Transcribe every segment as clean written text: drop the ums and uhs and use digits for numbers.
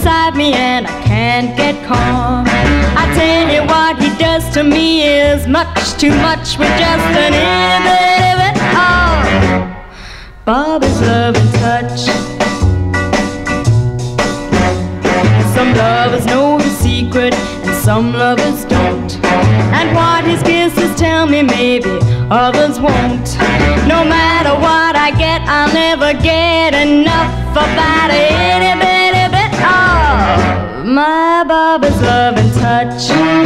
inside me and I can't get calm. I tell you what he does to me is much too much with just an itty bitty bit of Bobby's loving touch. Some lovers know the secret and some lovers don't. And what his kisses tell me maybe others won't. No matter what I get, I'll never get enough of that itty bitty bit of my Bobby's loving touch.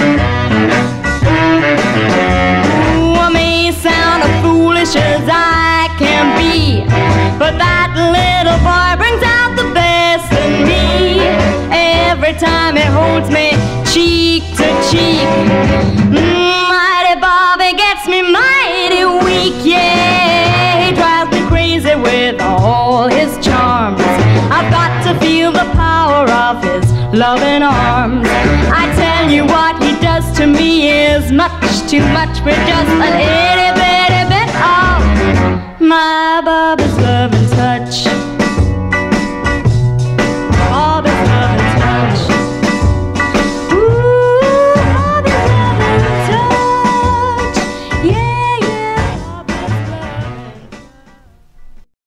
Ooh, I may sound as foolish as I can be, but that little boy brings out the best in me. Every time he holds me cheek to cheek, mighty Bobby gets me mighty weak, yeah. He drives me crazy with all his charms. I've got to feel the power of his loving arms. I tell you what he does to me is much too much for just an itty bitty bit of my Bobby's love.